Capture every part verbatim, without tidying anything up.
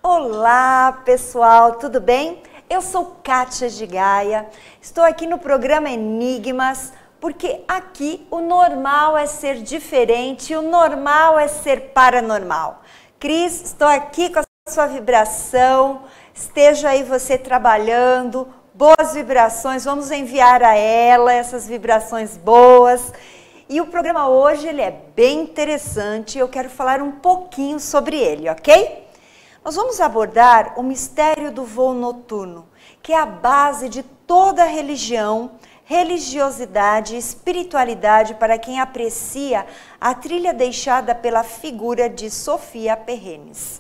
Olá, pessoal, tudo bem? Eu sou Kátia de Gaia, estou aqui no programa Enigmas, porque aqui o normal é ser diferente, o normal é ser paranormal. Cris, estou aqui com a sua vibração, esteja aí você trabalhando, boas vibrações, vamos enviar a ela essas vibrações boas. E o programa hoje ele é bem interessante, eu quero falar um pouquinho sobre ele, ok? Nós vamos abordar o mistério do voo noturno, que é a base de toda religião, religiosidade e espiritualidade para quem aprecia a trilha deixada pela figura de Sofia Perrenes.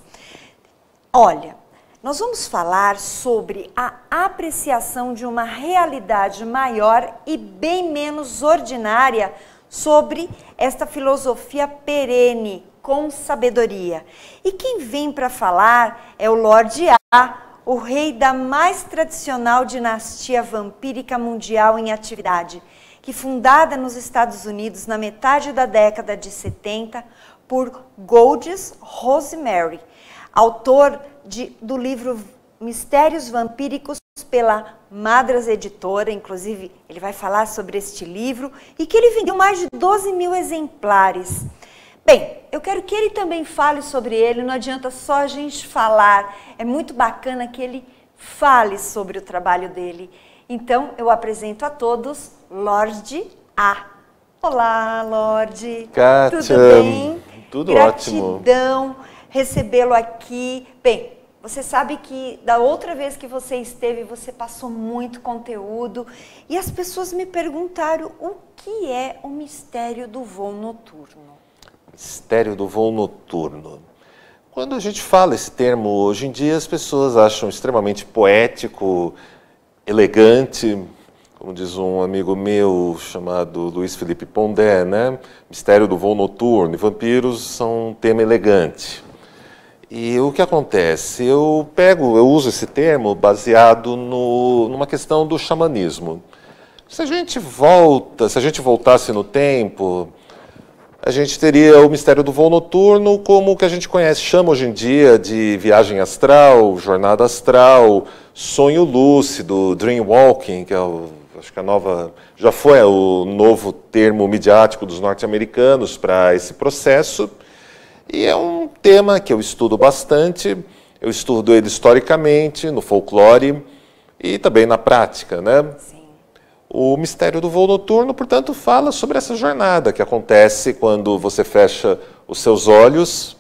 Olha, nós vamos falar sobre a apreciação de uma realidade maior e bem menos ordinária sobre esta filosofia perene, com sabedoria. E quem vem para falar é o Lorde A, o rei da mais tradicional dinastia vampírica mundial em atividade, que fundada nos Estados Unidos na metade da década de setenta por Goldes Rosemary, autor de, do livro Mistérios Vampíricos pela Madras Editora, inclusive ele vai falar sobre este livro, e que ele vendeu mais de doze mil exemplares. Bem, eu quero que ele também fale sobre ele, não adianta só a gente falar, é muito bacana que ele fale sobre o trabalho dele. Então, eu apresento a todos Lorde A. Olá, Lorde. Kátia, tudo bem? Tudo Gratidão ótimo. Gratidão recebê-lo aqui. Bem, você sabe que da outra vez que você esteve, você passou muito conteúdo e as pessoas me perguntaram o que é o mistério do voo noturno. Mistério do voo noturno. Quando a gente fala esse termo hoje em dia, as pessoas acham extremamente poético, elegante, como diz um amigo meu chamado Luiz Felipe Pondé, né? Mistério do voo noturno e vampiros são um tema elegante. E o que acontece? Eu pego, eu uso esse termo baseado no, numa questão do xamanismo. Se a gente volta, se a gente voltasse no tempo, a gente teria o mistério do voo noturno como o que a gente conhece, chama hoje em dia de viagem astral, jornada astral, sonho lúcido, dreamwalking, que é o, acho que a nova, já foi o novo termo midiático dos norte-americanos para esse processo. E é um tema que eu estudo bastante, eu estudo ele historicamente, no folclore e também na prática, né? Sim. O mistério do voo noturno, portanto, fala sobre essa jornada que acontece quando você fecha os seus olhos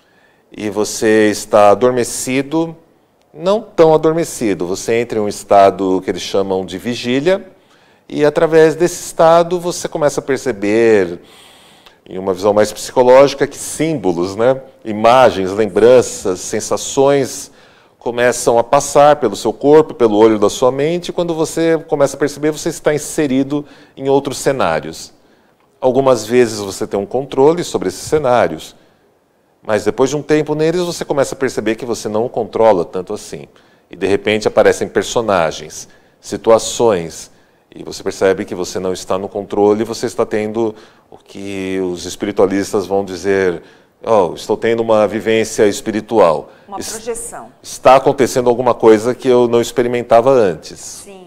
e você está adormecido, não tão adormecido, você entra em um estado que eles chamam de vigília e através desse estado você começa a perceber, em uma visão mais psicológica, que símbolos, né, imagens, lembranças, sensações começam a passar pelo seu corpo, pelo olho da sua mente, e quando você começa a perceber, você está inserido em outros cenários. Algumas vezes você tem um controle sobre esses cenários, mas depois de um tempo neles, você começa a perceber que você não o controla tanto assim. E de repente aparecem personagens, situações, e você percebe que você não está no controle, você está tendo o que os espiritualistas vão dizer: oh, estou tendo uma vivência espiritual. Uma projeção. Está acontecendo alguma coisa que eu não experimentava antes. Sim.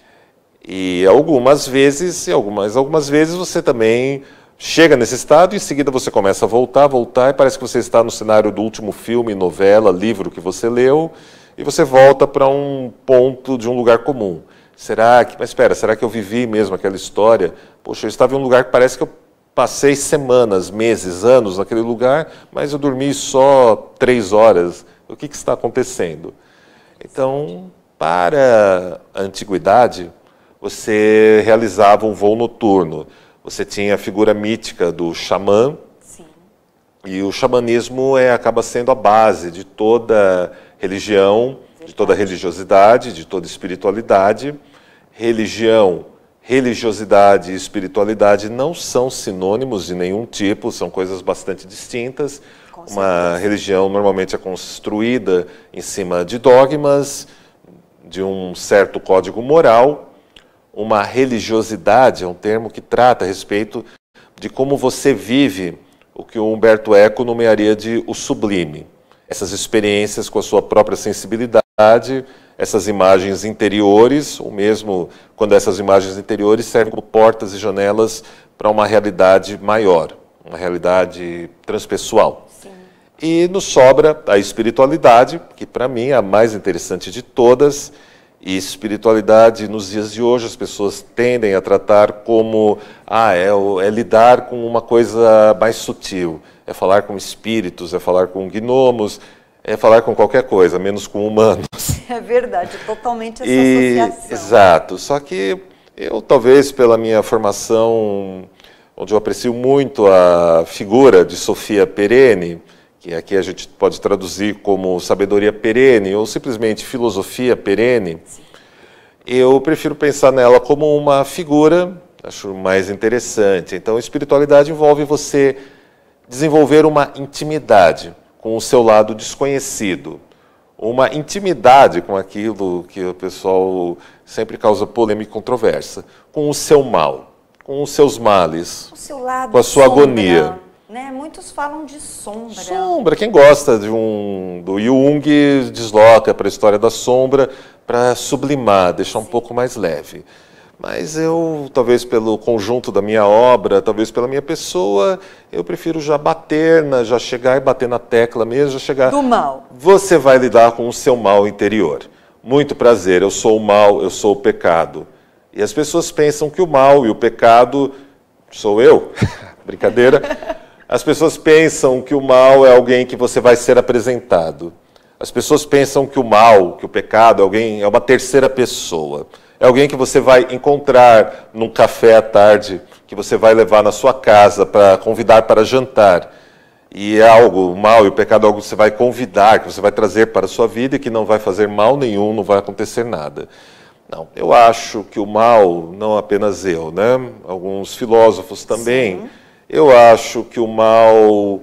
E algumas vezes, algumas, algumas vezes você também chega nesse estado e em seguida você começa a voltar, voltar, e parece que você está no cenário do último filme, novela, livro que você leu, e você volta para um ponto de um lugar comum. Será que, mas espera, será que eu vivi mesmo aquela história? Poxa, eu estava em um lugar que parece que eu passei semanas, meses, anos naquele lugar, mas eu dormi só três horas. O que, que está acontecendo? Então, para a antiguidade, você realizava um voo noturno. Você tinha a figura mítica do xamã. Sim. E o xamanismo é, acaba sendo a base de toda religião, Verdade. de toda religiosidade, de toda espiritualidade. Religião, religiosidade e espiritualidade não são sinônimos de nenhum tipo, são coisas bastante distintas. Uma religião normalmente é construída em cima de dogmas, de um certo código moral. Uma religiosidade é um termo que trata a respeito de como você vive o que o Humberto Eco nomearia de o sublime. essas experiências com a sua própria sensibilidade, essas imagens interiores, ou mesmo quando essas imagens interiores servem como portas e janelas para uma realidade maior, uma realidade transpessoal. Sim. E nos sobra a espiritualidade, que para mim é a mais interessante de todas. E espiritualidade, nos dias de hoje, as pessoas tendem a tratar como, ah, é, é lidar com uma coisa mais sutil, é falar com espíritos, é falar com gnomos, é falar com qualquer coisa, menos com humanos. É verdade, totalmente essa e, associação. Exato, só que eu, talvez pela minha formação, onde eu aprecio muito a figura de Sofia Perene, que aqui a gente pode traduzir como sabedoria perene ou simplesmente filosofia perene, sim, eu prefiro pensar nela como uma figura, acho mais interessante. Então, a espiritualidade envolve você desenvolver uma intimidade com o seu lado desconhecido, uma intimidade com aquilo que o pessoal sempre causa polêmica e controvérsia, com o seu mal, com os seus males, o seu lado com a sua sombra, agonia. Né? Muitos falam de sombra. Sombra, quem gosta de um, do Jung desloca para a história da sombra para sublimar, deixar um pouco mais leve. Mas eu, talvez pelo conjunto da minha obra, talvez pela minha pessoa, eu prefiro já bater, na, já chegar e bater na tecla mesmo, já chegar... Do mal. Você vai lidar com o seu mal interior. Muito prazer, eu sou o mal, eu sou o pecado. E as pessoas pensam que o mal e o pecado sou eu. Brincadeira. As pessoas pensam que o mal é alguém que você vai ser apresentado. As pessoas pensam que o mal, que o pecado é alguém, é uma terceira pessoa. É alguém que você vai encontrar num café à tarde, que você vai levar na sua casa para convidar para jantar. E é algo, o mal e o pecado é algo que você vai convidar, que você vai trazer para a sua vida e que não vai fazer mal nenhum, não vai acontecer nada. Não, eu acho que o mal, não apenas eu, né? Alguns filósofos também... Sim. Eu acho que o mal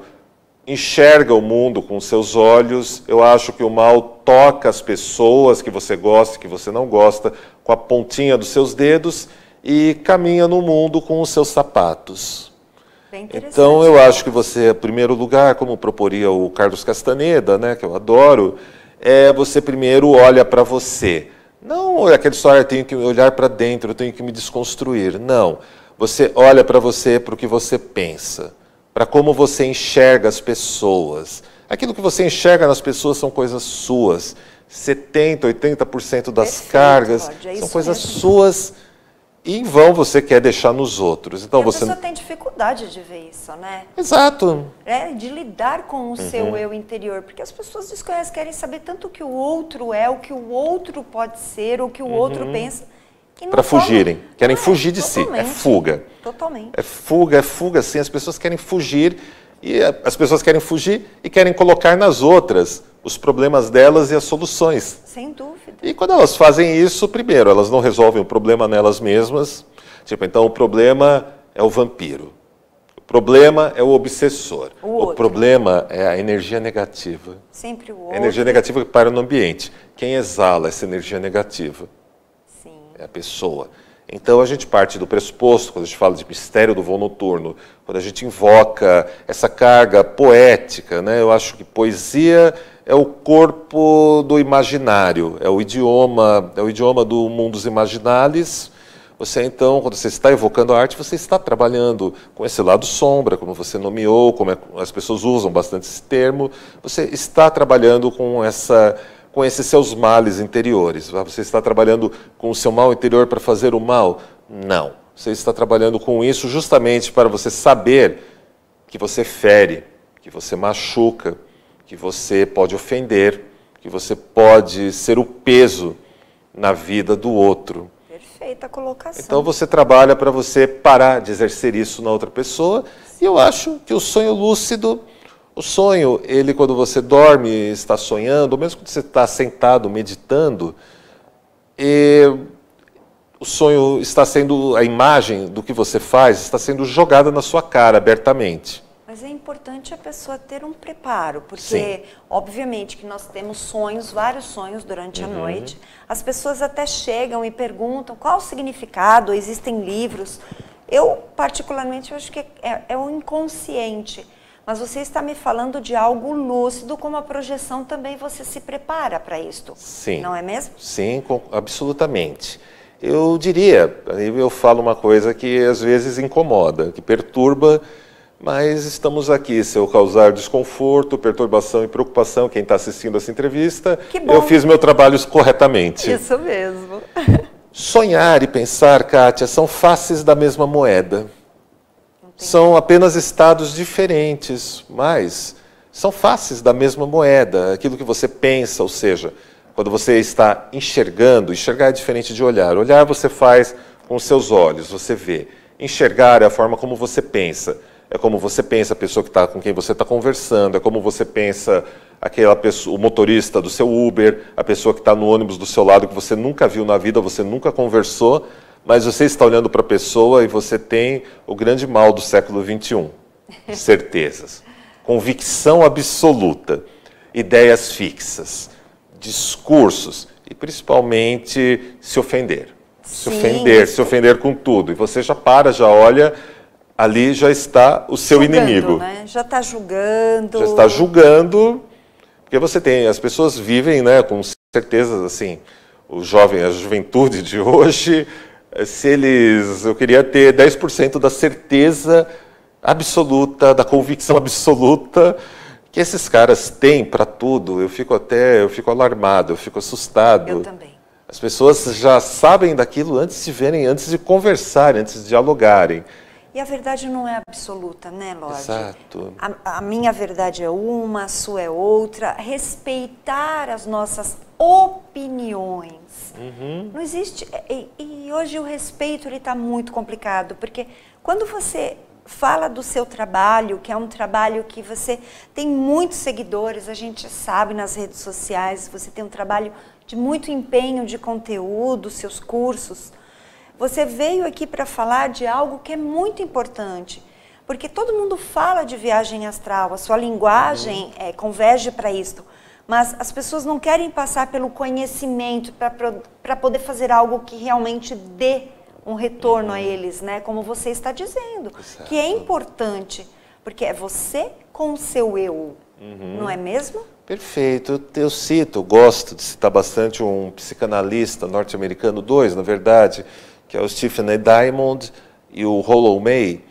enxerga o mundo com seus olhos, eu acho que o mal toca as pessoas que você gosta e que você não gosta com a pontinha dos seus dedos e caminha no mundo com os seus sapatos. Bem interessante. Então eu acho que você, em primeiro lugar, como proporia o Carlos Castaneda, né, que eu adoro, é você primeiro olha para você. Não é aquela história, eu tenho que olhar para dentro, eu tenho que me desconstruir. Não. Você olha para você, para o que você pensa, para como você enxerga as pessoas. Aquilo que você enxerga nas pessoas são coisas suas. setenta, oitenta por cento das Perfeito, cargas Lorde, é são isso coisas mesmo. suas e em vão você quer deixar nos outros. Então, e a você pessoa tem dificuldade de ver isso, né? Exato. É, de lidar com o Uhum. seu eu interior, porque as pessoas desconhecem, querem saber tanto o que o outro é, o que o outro pode ser, o que o uhum. outro pensa. Para fugirem, querem ah, fugir de si, é fuga. Totalmente. É fuga, é fuga, sim, as pessoas querem fugir, e as pessoas querem fugir e querem colocar nas outras os problemas delas e as soluções. Sem dúvida. E quando elas fazem isso, primeiro, elas não resolvem o problema nelas mesmas, tipo, então o problema é o vampiro, o problema é o obsessor, o, o problema é a energia negativa. Sempre o outro. A energia negativa que para no ambiente. Quem exala essa energia negativa? É a pessoa. Então a gente parte do pressuposto, quando a gente fala de mistério do voo noturno, quando a gente invoca essa carga poética, né? Eu acho que poesia é o corpo do imaginário, é o idioma, é o idioma do mundos imaginalis. Você então, quando você está evocando a arte, você está trabalhando com esse lado sombra, como você nomeou, como é, as pessoas usam bastante esse termo, você está trabalhando com essa com esses seus males interiores. Você está trabalhando com o seu mal interior para fazer o mal? Não. Você está trabalhando com isso justamente para você saber que você fere, que você machuca, que você pode ofender, que você pode ser o peso na vida do outro. Perfeita colocação. Então você trabalha para você parar de exercer isso na outra pessoa. E eu acho que o sonho lúcido... O sonho, ele quando você dorme, está sonhando, ou mesmo quando você está sentado, meditando, e o sonho está sendo, a imagem do que você faz está sendo jogada na sua cara abertamente. Mas é importante a pessoa ter um preparo, porque Sim. obviamente que nós temos sonhos, vários sonhos durante uhum. a noite. As pessoas até chegam e perguntam qual o significado, existem livros. Eu, particularmente, eu acho que é, é o inconsciente. Mas você está me falando de algo lúcido, como a projeção também você se prepara para isto. Sim. Não é mesmo? Sim, com, absolutamente. Eu diria, eu falo uma coisa que às vezes incomoda, que perturba, mas estamos aqui. Se eu causar desconforto, perturbação e preocupação, quem está assistindo essa entrevista, que bom. Eu fiz meu trabalho corretamente. Isso mesmo. Sonhar e pensar, Kátia, são faces da mesma moeda. São apenas estados diferentes, mas são faces da mesma moeda. Aquilo que você pensa, ou seja, quando você está enxergando, enxergar é diferente de olhar. Olhar você faz com os seus olhos, você vê. Enxergar é a forma como você pensa. É como você pensa a pessoa que está com quem você está conversando, é como você pensa aquela pessoa, o motorista do seu Uber, a pessoa que está no ônibus do seu lado, que você nunca viu na vida, você nunca conversou, mas você está olhando para a pessoa e você tem o grande mal do século vinte e um. Certezas. Convicção absoluta. Ideias fixas. Discursos. E principalmente se ofender. Se Sim. ofender, se ofender com tudo. E você já para, já olha, ali já está o seu julgando, inimigo. Né? Já está julgando. Já está julgando. Porque você tem, as pessoas vivem, né, com certezas assim, o jovem, a juventude de hoje, se eles, eu queria ter dez por cento da certeza absoluta, da convicção absoluta que esses caras têm para tudo. Eu fico até, eu fico alarmado, eu fico assustado. Eu também. As pessoas já sabem daquilo antes de verem, antes de conversarem, antes de dialogarem. E a verdade não é absoluta, né, Lorde? Exato. A, a minha verdade é uma, a sua é outra. Respeitar as nossas opiniões. Uhum. Não existe... E, e hoje o respeito está muito complicado, porque quando você fala do seu trabalho, que é um trabalho que você tem muitos seguidores, a gente sabe nas redes sociais, você tem um trabalho de muito empenho de conteúdo, seus cursos. Você veio aqui para falar de algo que é muito importante, porque todo mundo fala de viagem astral, a sua linguagem uhum. é, converge para isto, mas as pessoas não querem passar pelo conhecimento para poder fazer algo que realmente dê um retorno uhum. a eles, né? Como você está dizendo, Exato. Que é importante, porque é você com o seu eu, uhum. não é mesmo? Perfeito. Eu, eu cito, gosto de citar bastante um psicanalista norte-americano, dois, na verdade, que é o Stephen A. Diamond e o Rollo May.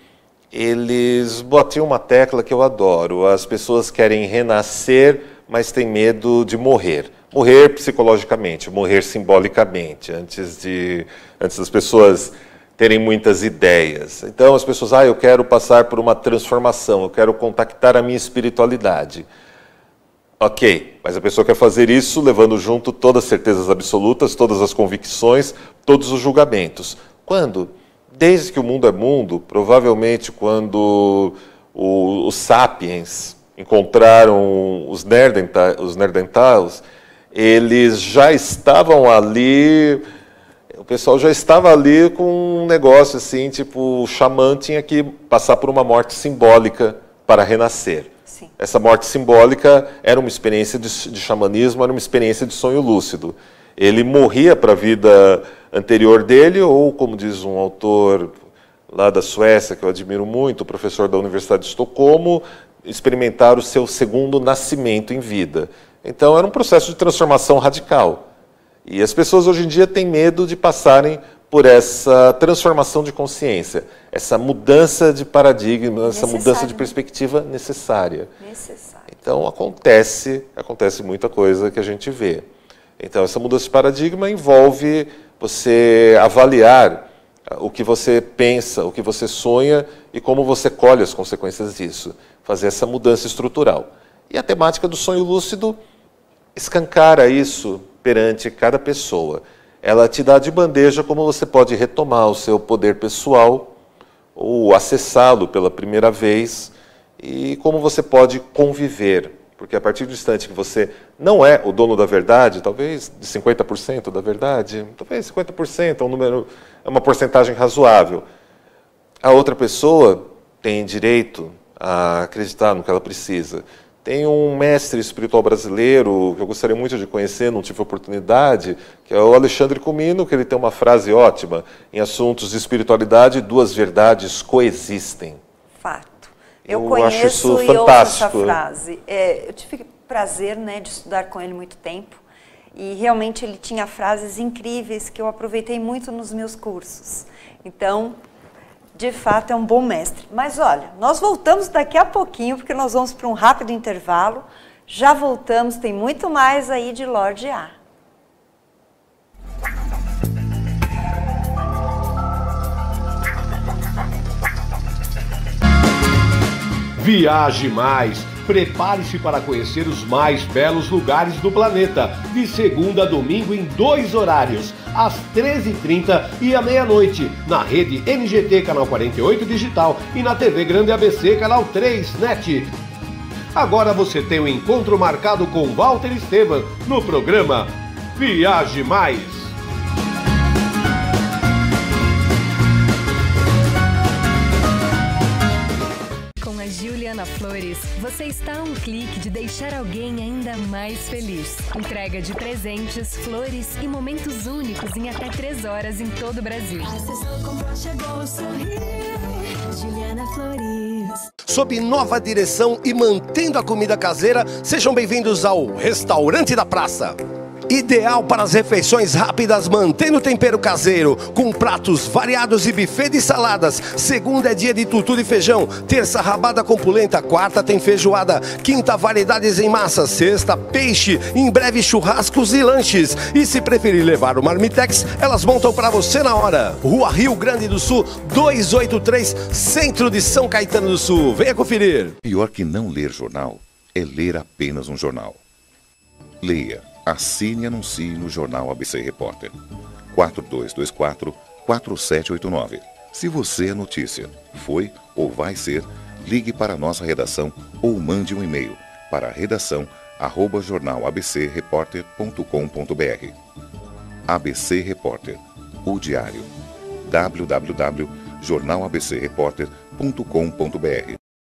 Eles batiam uma tecla que eu adoro. As pessoas querem renascer, mas têm medo de morrer. Morrer psicologicamente, morrer simbolicamente, antes, de, antes das pessoas terem muitas ideias. Então as pessoas, ah, eu quero passar por uma transformação, eu quero contactar a minha espiritualidade. Ok, mas a pessoa quer fazer isso levando junto todas as certezas absolutas, todas as convicções, todos os julgamentos. Quando? Desde que o mundo é mundo, provavelmente quando o, os sapiens encontraram os Neandertais, eles já estavam ali, o pessoal já estava ali com um negócio assim, tipo, o xamã tinha que passar por uma morte simbólica para renascer. Sim. Essa morte simbólica era uma experiência de, de xamanismo, era uma experiência de sonho lúcido. Ele morria para a vida anterior dele, ou, como diz um autor lá da Suécia, que eu admiro muito, o professor da Universidade de Estocolmo, experimentar o seu segundo nascimento em vida. Então, era um processo de transformação radical. E as pessoas hoje em dia têm medo de passarem por essa transformação de consciência, essa mudança de paradigma, essa mudança de perspectiva necessária. Necessário. Então, acontece, acontece muita coisa que a gente vê. Então, essa mudança de paradigma envolve você avaliar o que você pensa, o que você sonha e como você colhe as consequências disso. Fazer essa mudança estrutural. E a temática do sonho lúcido escancara isso perante cada pessoa. Ela te dá de bandeja como você pode retomar o seu poder pessoal ou acessá-lo pela primeira vez e como você pode conviver. Porque a partir do instante que você não é o dono da verdade, talvez de cinquenta por cento da verdade, talvez cinquenta por cento é um número, é uma porcentagem razoável. A outra pessoa tem direito a acreditar no que ela precisa. Tem um mestre espiritual brasileiro que eu gostaria muito de conhecer, não tive oportunidade, que é o Alexandre Comino, que ele tem uma frase ótima: em assuntos de espiritualidade, duas verdades coexistem. Fato. Eu, eu conheço acho isso e fantástico. ouço essa frase. É, eu tive prazer, né, de estudar com ele muito tempo e realmente ele tinha frases incríveis que eu aproveitei muito nos meus cursos. Então, de fato, é um bom mestre. Mas olha, nós voltamos daqui a pouquinho, porque nós vamos para um rápido intervalo. Já voltamos, tem muito mais aí de Lorde A. Viaje mais! Prepare-se para conhecer os mais belos lugares do planeta, de segunda a domingo em dois horários, às treze e trinta e à meia-noite, na rede N G T Canal quarenta e oito Digital e na T V Grande A B C Canal três Net. Agora você tem um encontro marcado com Walter Esteban no programa Viaje Mais. Juliana Flores, você está a um clique de deixar alguém ainda mais feliz. Entrega de presentes, flores e momentos únicos em até três horas em todo o Brasil. Juliana Flores. Sob nova direção e mantendo a comida caseira, sejam bem-vindos ao Restaurante da Praça. Ideal para as refeições rápidas, mantendo o tempero caseiro, com pratos variados e buffet de saladas. Segunda é dia de tutu de feijão, terça rabada com polenta, quarta tem feijoada, quinta variedades em massa, sexta peixe, em breve churrascos e lanches. E se preferir levar o marmitex, elas montam para você na hora. Rua Rio Grande do Sul, duzentos e oitenta e três, centro de São Caetano do Sul. Venha conferir. Pior que não ler jornal é ler apenas um jornal. Leia. Assine e anuncie no Jornal A B C Repórter. quatro dois dois quatro, quatro sete oito nove. Se você é notícia, foi ou vai ser, ligue para a nossa redação ou mande um e-mail para redação arroba jornal a b c repórter ponto com ponto b r. A B C Repórter, o diário. w w w ponto jornal a b c repórter ponto com ponto b r.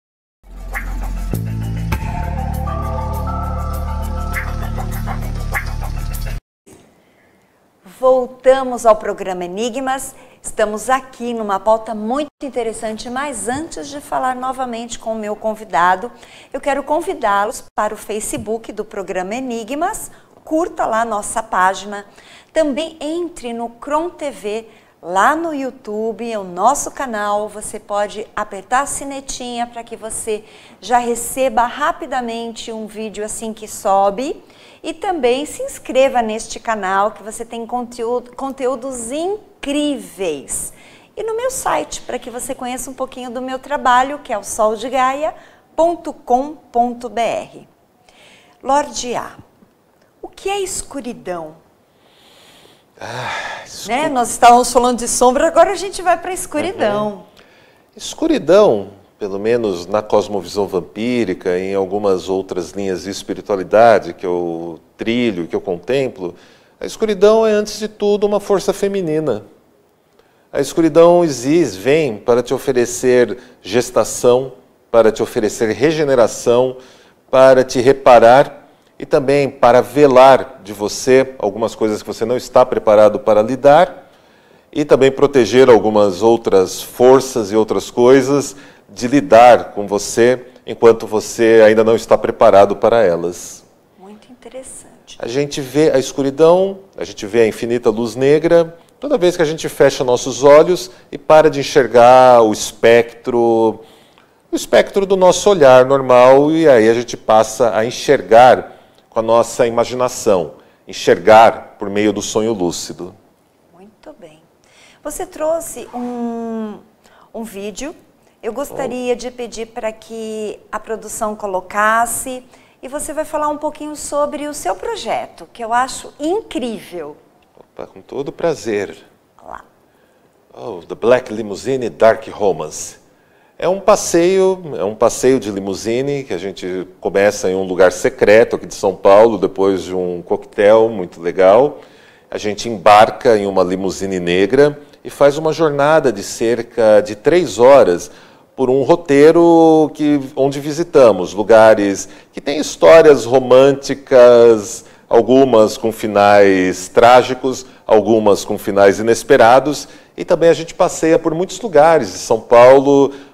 Voltamos ao programa Enigmas. Estamos aqui numa pauta muito interessante, mas antes de falar novamente com o meu convidado, eu quero convidá-los para o Facebook do programa Enigmas. Curta lá a nossa página. Também entre no Crom T V, lá no YouTube, é o nosso canal. Você pode apertar a sinetinha para que você já receba rapidamente um vídeo assim que sobe. E também se inscreva neste canal, que você tem conteúdo, conteúdos incríveis. E no meu site, para que você conheça um pouquinho do meu trabalho, que é o sol de gaia ponto com ponto b r. Lorde A, o que é escuridão? Ah, escur... né? Nós estávamos falando de sombra, agora a gente vai para a escuridão. Uhum. Escuridão, pelo menos na cosmovisão vampírica, em algumas outras linhas de espiritualidade que eu trilho, que eu contemplo, a escuridão é, antes de tudo, uma força feminina. A escuridão existe, vem para te oferecer gestação, para te oferecer regeneração, para te reparar e também para velar de você algumas coisas que você não está preparado para lidar e também proteger algumas outras forças e outras coisas de lidar com você enquanto você ainda não está preparado para elas. Muito interessante. A gente vê a escuridão, a gente vê a infinita luz negra, toda vez que a gente fecha nossos olhos e para de enxergar o espectro, o espectro do nosso olhar normal, e aí a gente passa a enxergar com a nossa imaginação, enxergar por meio do sonho lúcido. Muito bem. Você trouxe um, um vídeo. Eu gostaria de pedir para que a produção colocasse e você vai falar um pouquinho sobre o seu projeto, que eu acho incrível. Opa, com todo prazer. Lá. Oh, The Black Limousine Dark Romance. É um passeio, é um passeio de limusine que a gente começa em um lugar secreto aqui de São Paulo, depois de um coquetel muito legal. A gente embarca em uma limusine negra e faz uma jornada de cerca de três horas por um roteiro que, onde visitamos lugares que têm histórias românticas, algumas com finais trágicos, algumas com finais inesperados, e também a gente passeia por muitos lugares de São Paulo,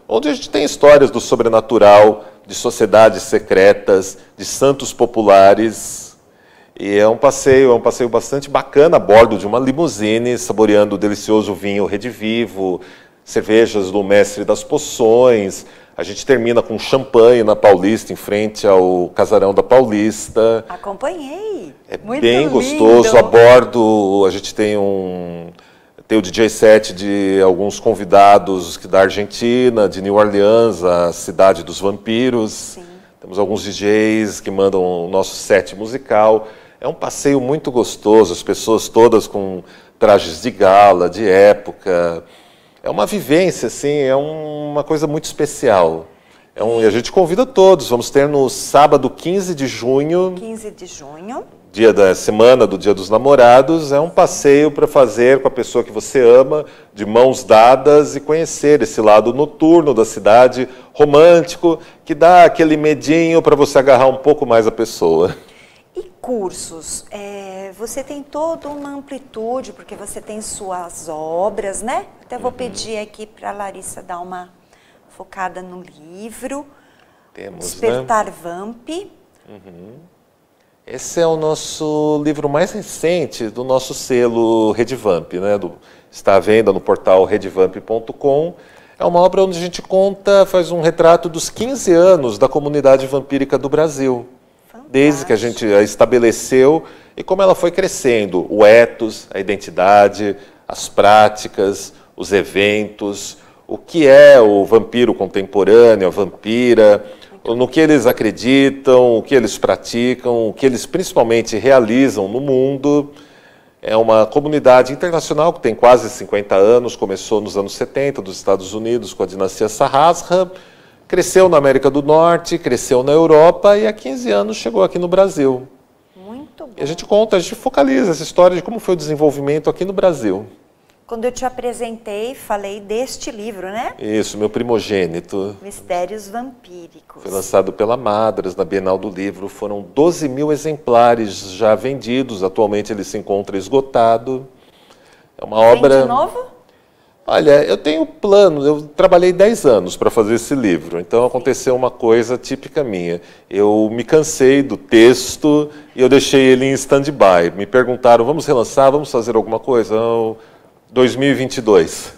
onde a gente tem histórias do sobrenatural, de sociedades secretas, de santos populares. E é um passeio, é um passeio bastante bacana a bordo de uma limusine, saboreando o delicioso vinho Redivivo, cervejas do Mestre das Poções. A gente termina com champanhe na Paulista, em frente ao Casarão da Paulista. Acompanhei. É Muito bem lindo. gostoso. A bordo a gente tem um tem o D J set de alguns convidados da Argentina, de New Orleans, a cidade dos vampiros. Sim. Temos alguns D Js que mandam o nosso set musical. É um passeio muito gostoso, as pessoas todas com trajes de gala, de época. É uma vivência, assim, é um, uma coisa muito especial. É um, e a gente convida todos. Vamos ter no sábado quinze de junho. quinze de junho. Dia da semana do Dia dos Namorados. É um passeio para fazer com a pessoa que você ama, de mãos dadas, e conhecer esse lado noturno da cidade, romântico, que dá aquele medinho para você agarrar um pouco mais a pessoa. E cursos? É, você tem toda uma amplitude, porque você tem suas obras, né? Até vou uhum. pedir aqui para a Larissa dar uma focada no livro. Temos, Despertar né? Vamp. Uhum. Esse é o nosso livro mais recente do nosso selo Redvamp, né? Do, está à venda no portal redvamp ponto com. É uma obra onde a gente conta, faz um retrato dos quinze anos da comunidade vampírica do Brasil. Fantástico. Desde que a gente a estabeleceu e como ela foi crescendo. O ethos, a identidade, as práticas, os eventos, o que é o vampiro contemporâneo, a vampira, no que eles acreditam, o que eles praticam, o que eles principalmente realizam no mundo. É uma comunidade internacional que tem quase cinquenta anos, começou nos anos setenta, dos Estados Unidos, com a dinastia Sarrasra, cresceu na América do Norte, cresceu na Europa e há quinze anos chegou aqui no Brasil. Muito bom. E a gente conta, a gente focaliza essa história de como foi o desenvolvimento aqui no Brasil. Quando eu te apresentei, falei deste livro, né? Isso, meu primogênito. Mistérios Vampíricos. Foi lançado pela Madras na Bienal do Livro. Foram doze mil exemplares já vendidos. Atualmente ele se encontra esgotado. É uma Vem obra... de novo? Olha, eu tenho plano. Eu trabalhei dez anos para fazer esse livro. Então aconteceu uma coisa típica minha. Eu me cansei do texto e eu deixei ele em stand-by. Me perguntaram, vamos relançar, vamos fazer alguma coisa? Não... dois mil e vinte e dois.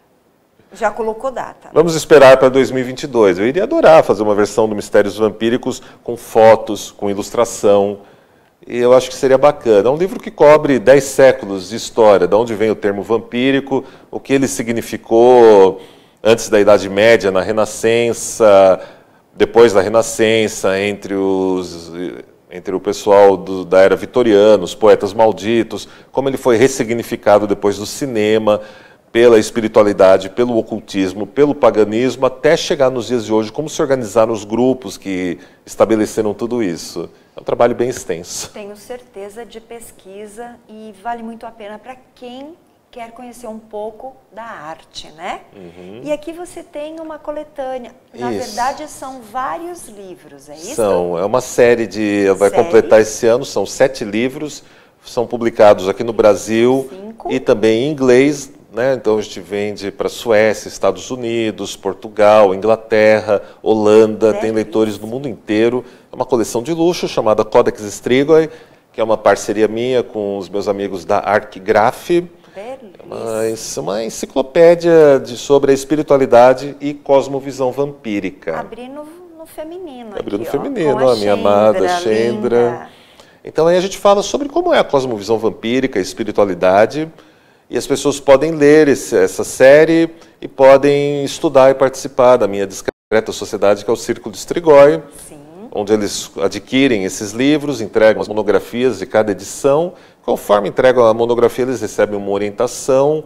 Já colocou data. Vamos esperar para dois mil e vinte e dois. Eu iria adorar fazer uma versão do Mistérios Vampíricos com fotos, com ilustração. E eu acho que seria bacana. É um livro que cobre dez séculos de história, de onde vem o termo vampírico, o que ele significou antes da Idade Média, na Renascença, depois da Renascença, entre os... entre o pessoal do, da era vitoriana, os poetas malditos, como ele foi ressignificado depois do cinema, pela espiritualidade, pelo ocultismo, pelo paganismo, até chegar nos dias de hoje, como se organizaram os grupos que estabeleceram tudo isso. É um trabalho bem extenso. Tenho certeza de pesquisa e vale muito a pena para quem quer conhecer um pouco da arte, né? Uhum. E aqui você tem uma coletânea. Na isso. verdade, são vários livros, é isso? São, é uma série de... Vai série? completar esse ano, são sete livros, são publicados aqui no Brasil Cinco. e também em inglês, né? Então a gente vende para Suécia, Estados Unidos, Portugal, Inglaterra, Holanda, é tem isso. leitores do mundo inteiro. É uma coleção de luxo chamada Codex Strigoi, que é uma parceria minha com os meus amigos da Arquigraph. É uma, uma enciclopédia de, sobre a espiritualidade e cosmovisão vampírica. Abri no, no feminino. Abri no aqui, feminino, ó, a, a minha amada Chendra. Chendra. Então aí a gente fala sobre como é a cosmovisão vampírica, a espiritualidade, e as pessoas podem ler esse, essa série e podem estudar e participar da minha discreta sociedade, que é o Círculo de Strigoi. Sim. Onde eles adquirem esses livros, entregam as monografias de cada edição. Conforme entregam a monografia, eles recebem uma orientação,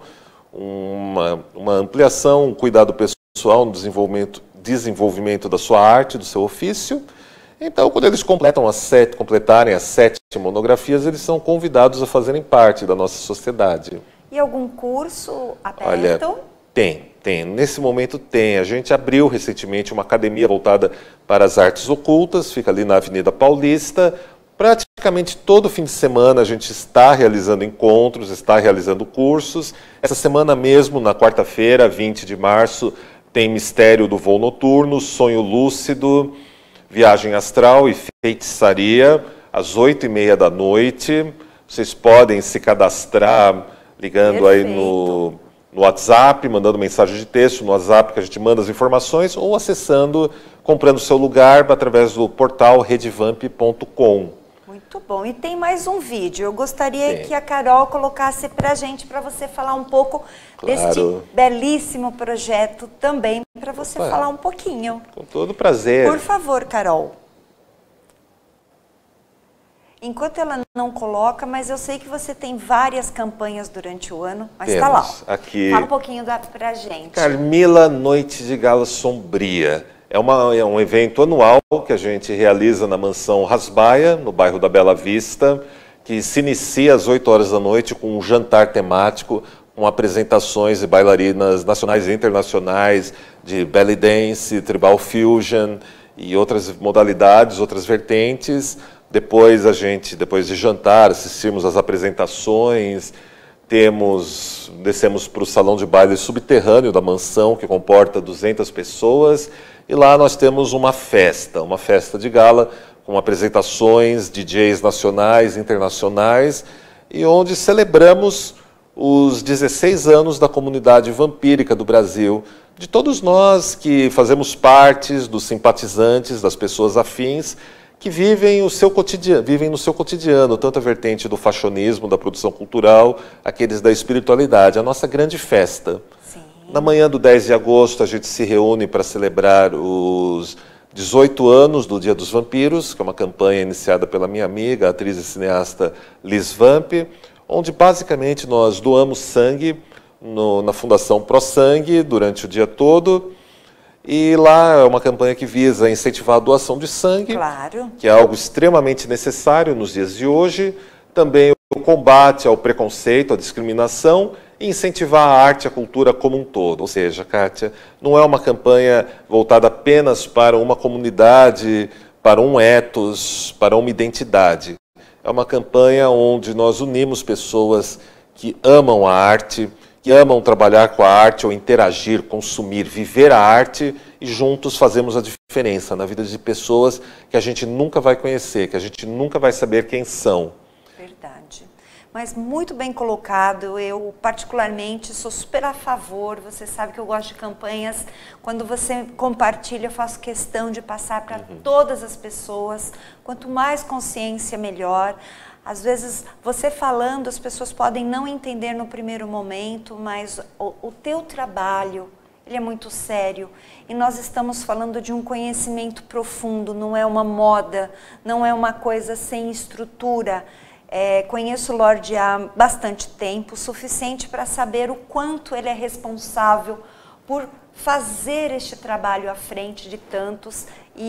uma, uma ampliação, um cuidado pessoal no desenvolvimento, desenvolvimento da sua arte, do seu ofício. Então, quando eles completam as sete, completarem as sete monografias, eles são convidados a fazerem parte da nossa sociedade. E algum curso aberto? Olha, tem, tem. Nesse momento tem. A gente abriu recentemente uma academia voltada para as artes ocultas, fica ali na Avenida Paulista. Praticamente todo fim de semana a gente está realizando encontros, está realizando cursos. Essa semana mesmo, na quarta-feira, vinte de março, Tem Mistério do Voo Noturno, Sonho Lúcido, Viagem Astral e Feitiçaria, às oito e meia da noite. Vocês podem se cadastrar ligando Perfeito. aí no, no WhatsApp, mandando mensagem de texto no WhatsApp que a gente manda as informações, ou acessando, comprando seu lugar através do portal redevamp ponto com. Muito bom. E tem mais um vídeo. Eu gostaria Sim. que a Carol colocasse para a gente, para você falar um pouco claro. deste belíssimo projeto também, para você Opa. falar um pouquinho. Com todo prazer. Por favor, Carol. Enquanto ela não coloca, mas eu sei que você tem várias campanhas durante o ano, mas está lá. Aqui. Fala um pouquinho da, pra gente. Carmila Noite de Gala Sombria. É, uma, é um evento anual que a gente realiza na Mansão Rasbaia, no bairro da Bela Vista, que se inicia às oito horas da noite com um jantar temático, com apresentações de bailarinas nacionais e internacionais, de belly dance, tribal fusion e outras modalidades, outras vertentes. Depois a gente, depois de jantar, assistimos às apresentações, temos, descemos para o salão de baile subterrâneo da mansão, que comporta duzentas pessoas, e lá nós temos uma festa, uma festa de gala, com apresentações, D Js nacionais e internacionais, e onde celebramos os dezesseis anos da comunidade vampírica do Brasil, de todos nós que fazemos partes, dos simpatizantes, das pessoas afins, que vivem, o seu cotidiano, vivem no seu cotidiano, tanto a vertente do fashionismo, da produção cultural, aqueles da espiritualidade, a nossa grande festa. Sim. Na manhã do dez de agosto, a gente se reúne para celebrar os dezoito anos do Dia dos Vampiros, que é uma campanha iniciada pela minha amiga, a atriz e cineasta Liz Vamp, onde basicamente nós doamos sangue no, na Fundação Pro Sangue durante o dia todo. E lá é uma campanha que visa incentivar a doação de sangue, claro. que é algo extremamente necessário nos dias de hoje. Também o combate ao preconceito, à discriminação e incentivar a arte e a cultura como um todo. Ou seja, Kátia, não é uma campanha voltada apenas para uma comunidade, para um ethos, para uma identidade. É uma campanha onde nós unimos pessoas que amam a arte, que amam trabalhar com a arte ou interagir, consumir, viver a arte, e juntos fazemos a diferença na vida de pessoas que a gente nunca vai conhecer, que a gente nunca vai saber quem são. Verdade. Mas muito bem colocado, eu particularmente sou super a favor, você sabe que eu gosto de campanhas, quando você compartilha eu faço questão de passar para uhum. todas as pessoas, quanto mais consciência melhor. Às vezes, você falando, as pessoas podem não entender no primeiro momento, mas o, o teu trabalho, ele é muito sério. E nós estamos falando de um conhecimento profundo, não é uma moda, não é uma coisa sem estrutura. É, conheço o Lorde há bastante tempo, o suficiente para saber o quanto ele é responsável por fazer este trabalho à frente de tantos,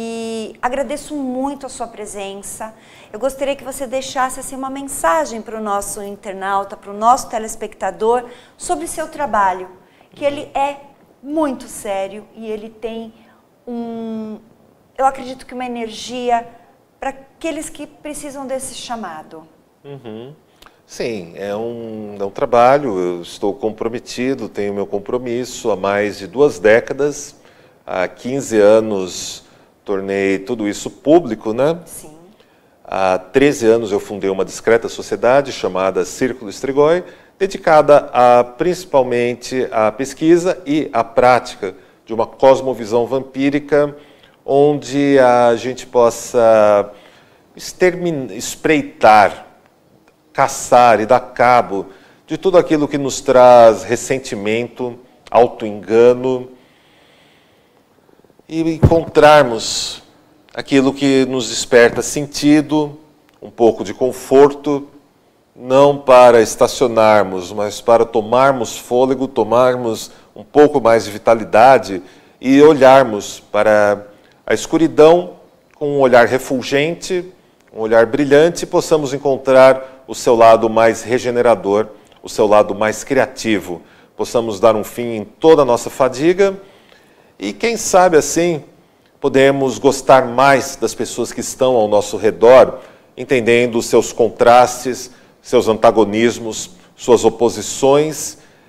e agradeço muito a sua presença. Eu gostaria que você deixasse assim, uma mensagem para o nosso internauta, para o nosso telespectador, sobre seu trabalho, que ele é muito sério e ele tem um, eu acredito que uma energia para aqueles que precisam desse chamado. Uhum. Sim, é um, é um trabalho, eu estou comprometido, tenho meu compromisso há mais de duas décadas, há quinze anos tornei tudo isso público, né? Sim. Há treze anos eu fundei uma discreta sociedade chamada Círculo Strigoi, dedicada a, principalmente à pesquisa e à prática de uma cosmovisão vampírica, onde a gente possa espreitar, caçar e dar cabo de tudo aquilo que nos traz ressentimento, auto-engano, e encontrarmos aquilo que nos desperta sentido, um pouco de conforto, não para estacionarmos, mas para tomarmos fôlego, tomarmos um pouco mais de vitalidade e olharmos para a escuridão com um olhar refulgente, um olhar brilhante, e possamos encontrar o seu lado mais regenerador, o seu lado mais criativo, possamos dar um fim em toda a nossa fadiga e, quem sabe assim, podemos gostar mais das pessoas que estão ao nosso redor, entendendo os seus contrastes, seus antagonismos, suas oposições,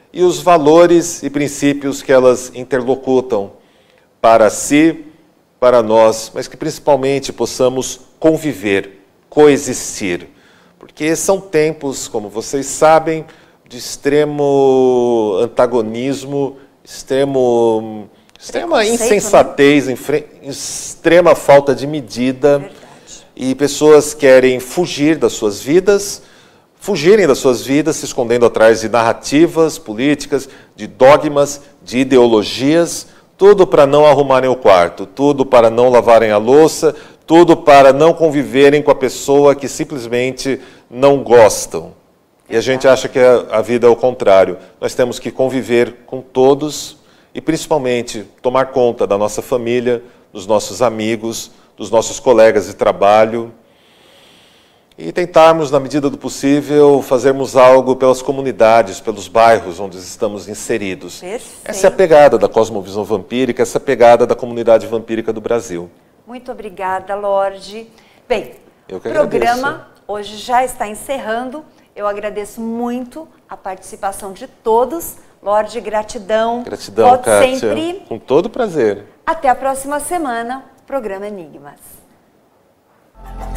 e os valores e princípios que elas interlocutam para si, para nós, mas que principalmente possamos conviver, coexistir. Porque são tempos, como vocês sabem, de extremo antagonismo, extremo, extrema insensatez, né? Extrema falta de medida. Verdade. E pessoas querem fugir das suas vidas, fugirem das suas vidas, se escondendo atrás de narrativas políticas, de dogmas, de ideologias, tudo para não arrumarem o quarto, tudo para não lavarem a louça, tudo para não conviverem com a pessoa que simplesmente não gostam. E a gente acha que a vida é o contrário. Nós temos que conviver com todos e, principalmente, tomar conta da nossa família, dos nossos amigos, dos nossos colegas de trabalho e tentarmos, na medida do possível, fazermos algo pelas comunidades, pelos bairros onde estamos inseridos. Perfeito. Essa é a pegada da Cosmovisão Vampírica, essa é a pegada da comunidade vampírica do Brasil. Muito obrigada, Lorde. Bem, o programa agradeço. Hoje já está encerrando. Eu agradeço muito a participação de todos. Lorde, gratidão. Gratidão, Volte Kátia. Sempre. Com todo prazer. Até a próxima semana. Programa Enigmas.